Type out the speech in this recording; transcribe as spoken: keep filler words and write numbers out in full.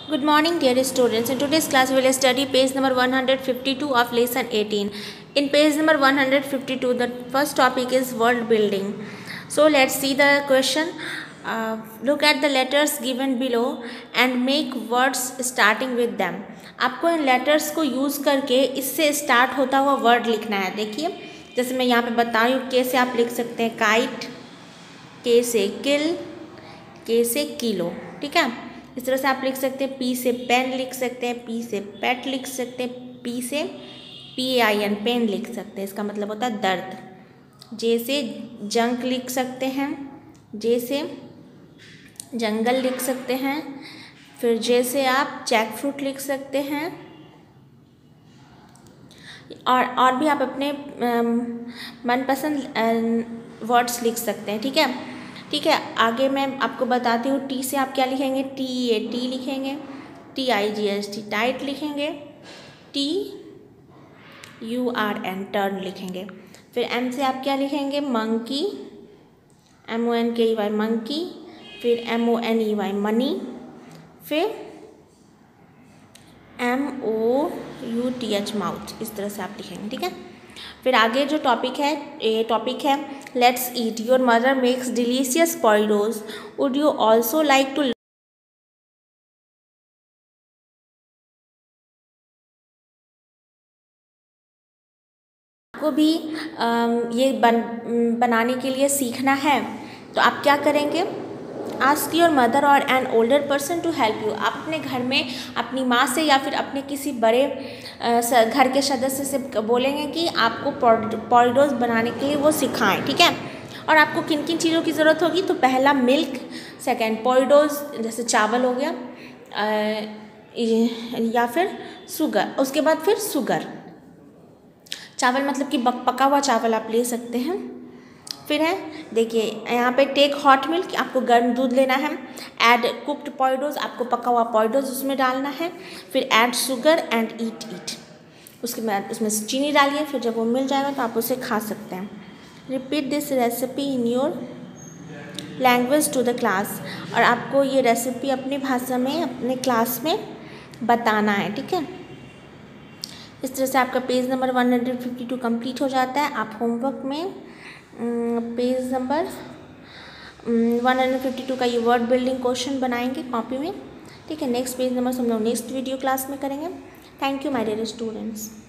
Good morning, dear students. In today's class, we will study page number one hundred fifty-two of lesson eighteen. In page number one hundred fifty-two, the first topic is world building. So let's see the question. Uh, look at the letters given below and make words starting with them. आपको इन letters को use करके इससे start होता हुआ word लिखना है. देखिए, जैसे मैं यहाँ पे बता रही हूँ, के से आप लिख सकते हैं kite, के से kill, के से किलो. ठीक है, इस तरह से आप लिख सकते हैं. पी से पेन लिख सकते हैं, पी से पेट लिख सकते हैं, पी से P A I N pen लिख सकते हैं, इसका मतलब होता है दर्द. जे से जंक लिख सकते हैं, जे से जंगल लिख सकते हैं. फिर जे से आप जैक फ्रूट लिख सकते हैं. और और भी आप अपने मनपसंद वर्ड्स लिख सकते हैं. ठीक है ठीक है आगे मैं आपको बताती हूँ. टी से आप क्या लिखेंगे? टी ए टी लिखेंगे, T I G S T tight लिखेंगे, T U R N turn लिखेंगे. फिर एम से आप क्या लिखेंगे? Monkey, M O N K E Y monkey. फिर M O N E Y money. फिर M O U T H mouth. इस तरह से आप लिखेंगे. ठीक है, फिर आगे जो टॉपिक है, ये टॉपिक है let's eat. Your mother makes delicious potatoes. Would you also like to को भी ये बन बनाने के लिए सीखना है, तो आप क्या करेंगे? आस्क योर मदर और an older person to help you. आप अपने घर में अपनी माँ से या फिर अपने किसी बड़े घर के सदस्य से बोलेंगे कि आपको पोटैटोज बनाने के लिए वो सिखाएं. ठीक है, और आपको किन किन चीज़ों की ज़रूरत होगी? तो पहला मिल्क, सेकंड पोटैटोज जैसे चावल हो गया, या फिर शुगर. उसके बाद फिर शुगर, चावल मतलब कि पका हुआ चावल आप ले सकते हैं. फिर है, देखिए यहाँ पे टेक हॉट मिल्क, आपको गर्म दूध लेना है. ऐड कुक्ड पोटैटोज, आपको पका हुआ पोटैटोज उसमें डालना है. फिर add sugar and eat eat. उसके बाद उसमें चीनी डालिए. फिर जब वो मिल जाएगा तो आप उसे खा सकते हैं. Repeat this recipe in your language to the class. और आपको ये रेसिपी अपनी भाषा में अपने क्लास में बताना है. ठीक है, इस तरह से आपका page number one hundred fifty two complete हो जाता है. आप होमवर्क में page number one hundred fifty two का ये वर्ड बिल्डिंग क्वेश्चन बनाएंगे कॉपी में. ठीक है, नेक्स्ट पेज नंबर हम लोग नेक्स्ट वीडियो क्लास में करेंगे. Thank you my dear students.